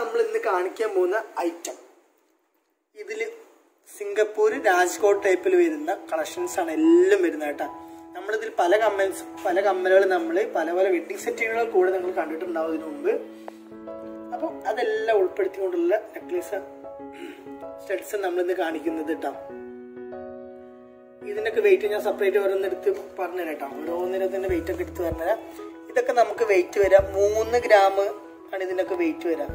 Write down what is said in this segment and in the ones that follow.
നമ്മൾ ഇന്ന് കാണിക്കാൻ പോകുന്ന ഐറ്റം ഇതിൽ സിംഗപ്പൂർ രാജ്കോട്ട് ടൈപ്പിൽ വരുന്ന കളക്ഷൻസ് ആണ് എല്ലാം വരുന്നത് കേട്ടോ. നമ്മളിതിൽ പല കമ്മലുകൾ നമ്മൾ പല പല വെഡിങ് സെറ്റുകൾ കൂടെ നിങ്ങൾ കണ്ടിട്ടുണ്ടാവും ഇതിനു മുമ്പ്. അപ്പം അതെല്ലാം ഉൾപ്പെടുത്തിക്കൊണ്ടുള്ള നെക്ലേസ് സ്റ്റഡ്സ് നമ്മളിന്ന് കാണിക്കുന്നത് കേട്ടോ. ഇതിനൊക്കെ വെയിറ്റ് ഞാൻ സെപ്പറേറ്റ് ഓരോന്നെടുത്ത് പറഞ്ഞുതരാം കേട്ടോ. ഓരോന്നിനത്തിന്റെ വെയിറ്റ് ഒക്കെ എടുത്ത് പറഞ്ഞുതരാം. ഇതൊക്കെ നമുക്ക് വെയിറ്റ് വരാം 3 ഗ്രാം ആണ് ഇതിനൊക്കെ വെയിറ്റ് വരാം.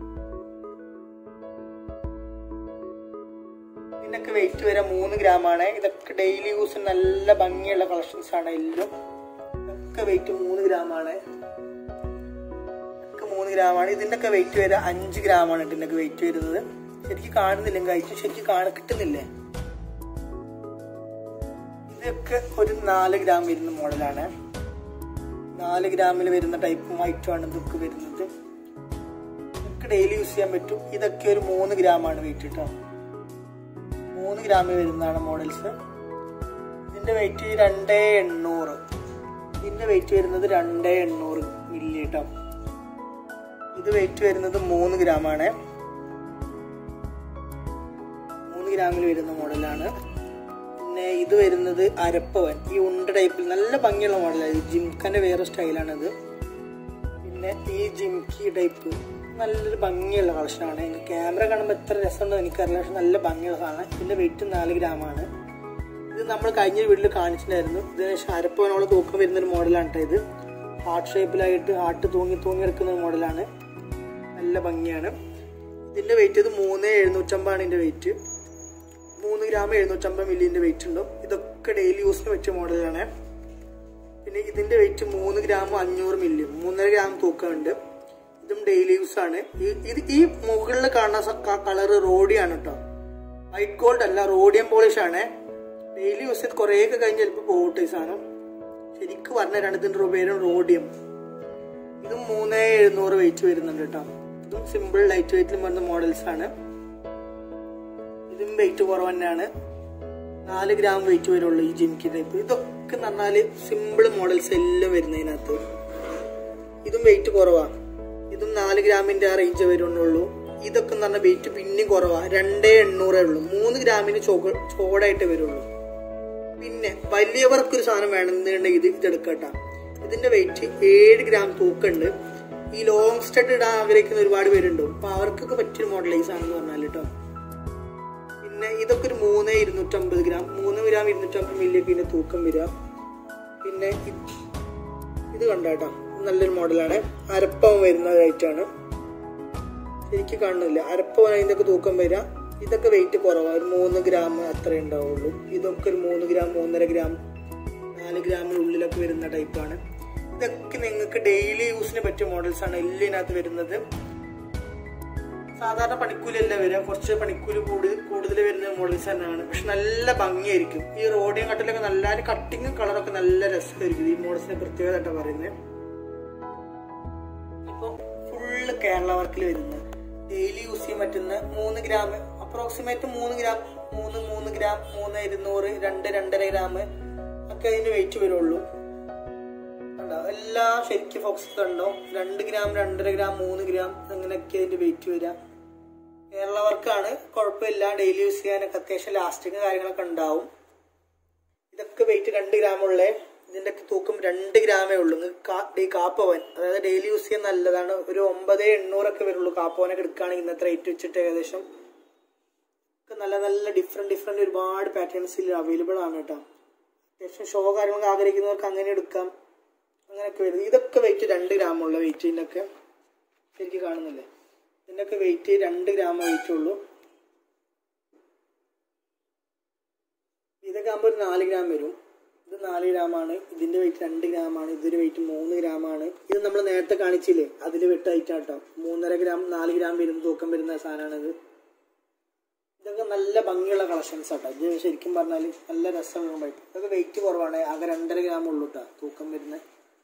ഇതിനൊക്കെ വെയിറ്റ് വരാം 3 ഗ്രാം ആണ്. ഇതൊക്കെ ഡെയിലി യൂസിന് നല്ല ഭംഗിയുള്ള കളക്ഷൻസ് ആണ്. എല്ലാം ഇതൊക്കെ വെയിറ്റ് 3 ഗ്രാം ആണ്. ഇതൊക്കെ 3 ഗ്രാം ആണ്. ഇതിനൊക്കെ വെയിറ്റ് വരാം 5 ഗ്രാം ആണ്. ഇതിനൊക്കെ വെയിറ്റ് വരുന്നത് ശരിക്കും കാണുന്നില്ല, കഴിച്ചു ശരിക്കും കിട്ടുന്നില്ലേ. ഇതൊക്കെ ഒരു 4 ഗ്രാം വരുന്ന മോഡലാണ്. 4 ഗ്രാമിൽ വരുന്ന ടൈപ്പും ഐറ്റമാണ് ഇതൊക്കെ വരുന്നത്. ഇതൊക്കെ ഡെയിലി യൂസ് ചെയ്യാൻ പറ്റും. ഇതൊക്കെ ഒരു 3 ഗ്രാം ആണ് വെയിറ്റ് കേട്ടോ. 3 ഗ്രാമിൽ വരുന്നതാണ് മോഡൽസ്. ഇതിന്റെ വെയിറ്റ് 2800. ഇതിന്റെ വെയിറ്റ് വരുന്നത് 2800 മില്ലി കേട്ടോ. ഇത് വെയിറ്റ് വരുന്നത് 3 ഗ്രാം ആണ്. 3 ഗ്രാമിൽ വരുന്ന മോഡലാണ്. പിന്നെ ഇത് വരുന്നത് അരപ്പവൻ. ഈ ഉണ്ട ടൈപ്പിൽ നല്ല ഭംഗിയുള്ള മോഡലാണ്. ജിംഖന്റെ വേറെ സ്റ്റൈലാണിത്. പിന്നെ ഈ ജിംകി ടൈപ്പ് നല്ലൊരു ഭംഗിയുള്ള കളക്ഷനാണ്. ക്യാമറ കാണുമ്പോൾ എത്ര രസമുണ്ടോ എനിക്കറിയില്ല, പക്ഷെ നല്ല ഭംഗിയുള്ള സാധനം. ഇതിന്റെ വെയിറ്റ് 4 ഗ്രാം ആണ്. ഇത് നമ്മൾ കഴിഞ്ഞ വീട്ടിൽ കാണിച്ചിട്ടുണ്ടായിരുന്നു. ഇതിന് അരപ്പവനോളം തൂക്കം വരുന്നൊരു മോഡലാണ് കേട്ടോ. ഇത് ഹാർട്ട് ഷേപ്പിലായിട്ട് ഹാർട്ട് തൂങ്ങി എടുക്കുന്ന ഒരു മോഡലാണ്. നല്ല ഭംഗിയാണ്. ഇതിന്റെ വെയിറ്റ് ഇത് 3750 ആണ്. ഇതിന്റെ വെയിറ്റ് 3 ഗ്രാം 750 മില്ലിന്റെ വെയിറ്റ് ഉണ്ടാവും. ഇതൊക്കെ ഡെയിലി യൂസിന് പറ്റിയ മോഡലാണ്. പിന്നെ ഇതിന്റെ വെയിറ്റ് 3 ഗ്രാം 500 മില്ലി, 3.5 ഗ്രാം തൂക്കമുണ്ട്. ഇതും ഡെയിലി യൂസ് ആണ്. ഈ മുകളിൽ കാണുന്ന കളറ് റോഡിയാണ് കേട്ടോ. വൈറ്റ് ഗോൾഡ് അല്ല, റോഡിയം പോളിഷ് ആണ്. ഡെയിലി യൂസ് ചെയ്ത് കുറേയൊക്കെ കഴിഞ്ഞ് ചിലപ്പോൾ പോകട്ടെ സാധനം. ശരിക്കും പറഞ്ഞുതരാണ് ഇതിന്റെ പേരും റോഡിയം. ഇതും 3700 വെയിറ്റ് വരുന്നുണ്ട് കേട്ടോ. ഇതും സിമ്പിൾ ലൈറ്റ് വെയിറ്റിലും വരുന്ന മോഡൽസ് ആണ്. ഇതും വെയിറ്റ് കുറവ് തന്നെയാണ്. 4 ഗ്രാം വെയിറ്റ് വരുള്ളൂ ഈ ജിംകി ടൈപ്പ്. ഇതൊക്കെ എന്ന് പറഞ്ഞാല് സിമ്പിൾ മോഡൽസ് എല്ലാം വരുന്നതിനകത്ത്. ഇതും വെയിറ്റ് കുറവാണ്. ഇതും 4 ഗ്രാമിന്റെ ആ റേഞ്ച് വരുന്നുള്ളൂ. ഇതൊക്കെ എന്ന് പറഞ്ഞാൽ വെയിറ്റ് പിന്നെയും കുറവാണ്. 2800 ഉള്ളൂ. 3 ഗ്രാമിന് ചോടായിട്ട് വരുള്ളൂ. പിന്നെ വലിയവർക്ക് ഒരു സാധനം വേണമെന്നുണ്ടെങ്കിൽ ഇതെടുക്കട്ടാ. ഇതിന്റെ വെയിറ്റ് 7 ഗ്രാം തൂക്കുണ്ട്. ഈ ലോങ് സ്റ്റഡ് ഇടാൻ ആഗ്രഹിക്കുന്ന ഒരുപാട് പേരുണ്ടോ, അപ്പൊ അവർക്കൊക്കെ പറ്റിയൊരു മോഡലൈസ് ആണെന്ന് പറഞ്ഞാൽ കേട്ടോ. പിന്നെ ഇതൊക്കെ ഒരു 3,250 ഗ്രാം, 3 ഗ്രാം 250 മില്ലിയൊക്കെ ഇതിന്റെ തൂക്കം വരിക. പിന്നെ ഇത് കണ്ടാട്ടോ, നല്ലൊരു മോഡലാണ്. അരപ്പവൻ വരുന്ന റേറ്റാണ്. ശരിക്കും കാണുന്നില്ല, അരപ്പവൻ അതിന്റെ തൂക്കം വരിക. ഇതൊക്കെ വെയിറ്റ് കുറവാണ്. ഒരു 3 ഗ്രാം അത്രേ ഉണ്ടാവുള്ളൂ. ഇതൊക്കെ ഒരു 3 ഗ്രാം 3.5 ഗ്രാം 4 ഗ്രാമിനുള്ളിലൊക്കെ വരുന്ന ടൈപ്പാണ്. ഇതൊക്കെ നിങ്ങൾക്ക് ഡെയിലി യൂസിന് പറ്റിയ മോഡൽസ് ആണ് എല്ലാം ഇതിനകത്ത് വരുന്നത്. സാധാരണ പണിക്കൂലല്ല വരിക, കുറച്ച് പണിക്കൂല് കൂടുതൽ വരുന്ന മോഡൽസ് തന്നെയാണ്. പക്ഷെ നല്ല ഭംഗിയായിരിക്കും. ഈ റോഡിയം കട്ടിലൊക്കെ നല്ല കട്ടിങ്ങും കളറൊക്കെ നല്ല രസമായിരിക്കും. ഈ മോഡൽസിന്റെ പ്രത്യേകത പറയുന്നത്. ഇപ്പൊ ഫുള്ള് കേരള വർക്കിൽ വരുന്ന ഡെയിലി യൂസ് ചെയ്യാൻ പറ്റുന്ന 3 gram approximate 3 gram 3 gram 3,200 2.5 gram ഒക്കെ അതിന്റെ വെയിറ്റ് വരുള്ളൂ. എല്ലാം ശരിക്കും ഫോക്സ് കണ്ടോ. 2 ഗ്രാം 2.5 ഗ്രാം 3 ഗ്രാം അങ്ങനെയൊക്കെ അതിന്റെ വെയിറ്റ് വരാം. കേരള വർക്കാണ്, കുഴപ്പമില്ല. ഡെയിലി യൂസ് ചെയ്യാനൊക്കെ അത്യാവശ്യം ലാസ്റ്റിങ് കാര്യങ്ങളൊക്കെ ഉണ്ടാവും. ഇതൊക്കെ വെയിറ്റ് 2 ഗ്രാം ഉള്ളേ. ഇതിന്റെ തൂക്കം 2 ഗ്രാമേ ഉള്ളൂ. കാപ്പവൻ അതായത് ഡെയിലി യൂസ് ചെയ്യാൻ നല്ലതാണ്. ഒരു 9,800 ഒക്കെ വരുള്ളൂ കാപ്പവനൊക്കെ എടുക്കുകയാണെങ്കിൽ ഇന്നത്തെ റേറ്റ് വെച്ചിട്ട്. ഏകദേശം നല്ല നല്ല ഡിഫറെന്റ് ഒരുപാട് പാറ്റേൺസിൽ അവൈലബിൾ ആണ് കേട്ടോ. അത്യാവശ്യം ഷോ കാര്യങ്ങളൊക്കെ ആഗ്രഹിക്കുന്നവർക്ക് അങ്ങനെ എടുക്കാം. അങ്ങനെയൊക്കെ വരുന്നത്. ഇതൊക്കെ വെയിറ്റ് 2 ഗ്രാം ഉള്ള വെയിറ്റ്. ഇതിനൊക്കെ ശരിക്കും കാണുന്നില്ലേ, ഇതിനൊക്കെ വെയിറ്റ് 2 ഗ്രാം വെയിറ്റ് ഉള്ളൂ. ഇതൊക്കെ ആകുമ്പോൾ ഒരു 4 ഗ്രാം വരും. ഇത് 4 ഗ്രാം ആണ്. ഇതിന്റെ വെയിറ്റ് 2 ഗ്രാം ആണ്. ഇതിന്റെ വെയിറ്റ് 3 ഗ്രാം ആണ്. ഇത് നമ്മൾ നേരത്തെ കാണിച്ചില്ലേ, അതിൽ വെട്ട് ഐറ്റാട്ടോ. 3.5 ഗ്രാം 4 ഗ്രാം വരും തൂക്കം വരുന്ന സാധനമാണിത്. ഇതൊക്കെ നല്ല ഭംഗിയുള്ള കളക്ഷൻസ് ആട്ടോ. ഇത് ശരിക്കും പറഞ്ഞാൽ നല്ല രസമുള്ള പൈപ്പ്. ഇതൊക്കെ വെയിറ്റ് കുറവാണ്. ആകെ 2.5 ഗ്രാം ഉള്ളൂ കേട്ടോ തൂക്കം വരുന്നത്.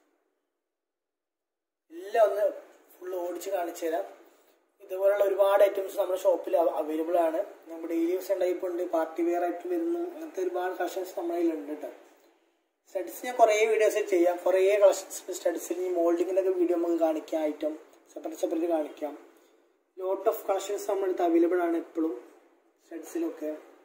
എല്ലാം ഒന്ന് ഫുള്ള് ഓടിച്ച് കാണിച്ചു തരാം. ഇതുപോലുള്ള ഒരുപാട് ഐറ്റംസ് നമ്മുടെ ഷോപ്പിൽ അവൈലബിൾ ആണ്. നമ്മുടെ ഡെയിലി യൂസ് ടൈപ്പ് ഉണ്ട്, പാർട്ടി വെയർ ആയിട്ട് വരുന്നു. അങ്ങനത്തെ ഒരുപാട് കളക്ഷൻസ് നമ്മുടെ കയ്യിലുണ്ട് കേട്ടോ. സ്റ്റഡ്സ് ഞാൻ കുറേ വീഡിയോസ് ചെയ്യാം. കുറേ കളക്ഷൻസ് സ്റ്റഡ്സിൽ ഈ മോൾഡിങ്ങിനൊക്കെ വീഡിയോ നമുക്ക് കാണിക്കാം. ഐറ്റം സെപ്പറേറ്റ് കാണിക്കാം. ലോട്ട് ഓഫ് കളക്ഷൻസ് നമ്മുടെ അടുത്ത് അവൈലബിൾ ആണ് എപ്പോഴും സ്റ്റഡ്സിലൊക്കെ.